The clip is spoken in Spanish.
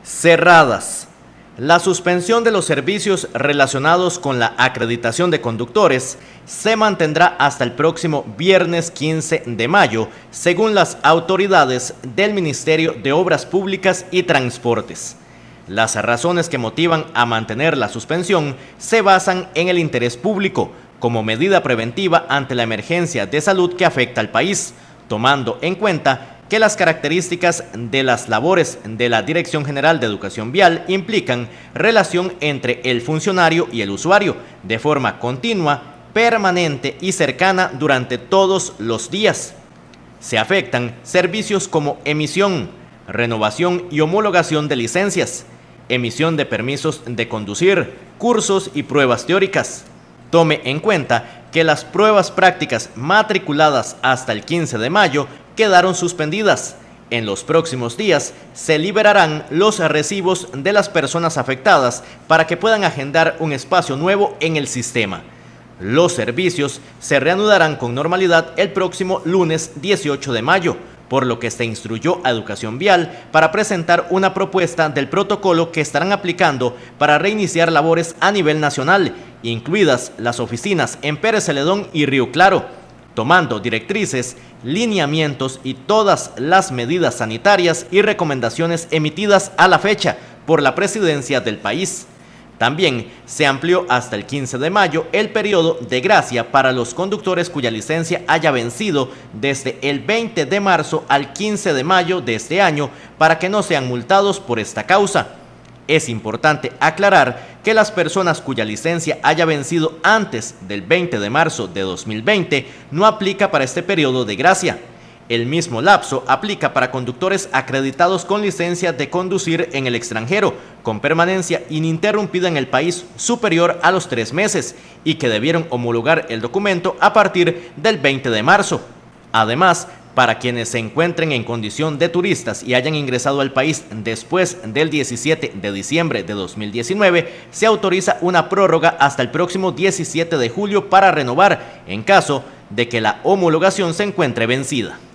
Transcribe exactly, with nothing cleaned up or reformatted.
Cerradas. La suspensión de los servicios relacionados con la acreditación de conductores se mantendrá hasta el próximo viernes quince de mayo, según las autoridades del Ministerio de Obras Públicas y Transportes. Las razones que motivan a mantener la suspensión se basan en el interés público, como medida preventiva ante la emergencia de salud que afecta al país, tomando en cuenta que las características de las labores de la Dirección General de Educación Vial implican relación entre el funcionario y el usuario, de forma continua, permanente y cercana durante todos los días. Se afectan servicios como emisión, renovación y homologación de licencias, emisión de permisos de conducir, cursos y pruebas teóricas. Tome en cuenta que las pruebas prácticas matriculadas hasta el quince de mayo quedaron suspendidas. En los próximos días se liberarán los recibos de las personas afectadas para que puedan agendar un espacio nuevo en el sistema. Los servicios se reanudarán con normalidad el próximo lunes dieciocho de mayo, por lo que se instruyó a Educación Vial para presentar una propuesta del protocolo que estarán aplicando para reiniciar labores a nivel nacional, incluidas las oficinas en Pérez Celedón y Río Claro, tomando directrices, lineamientos y todas las medidas sanitarias y recomendaciones emitidas a la fecha por la presidencia del país. También se amplió hasta el quince de mayo el periodo de gracia para los conductores cuya licencia haya vencido desde el veinte de marzo al quince de mayo de este año para que no sean multados por esta causa. Es importante aclarar que las personas cuya licencia haya vencido antes del veinte de marzo de dos mil veinte no aplica para este periodo de gracia. El mismo lapso aplica para conductores acreditados con licencia de conducir en el extranjero, con permanencia ininterrumpida en el país superior a los tres meses y que debieron homologar el documento a partir del veinte de marzo. Además, para quienes se encuentren en condición de turistas y hayan ingresado al país después del diecisiete de diciembre de dos mil diecinueve, se autoriza una prórroga hasta el próximo diecisiete de julio para renovar, en caso de que la homologación se encuentre vencida.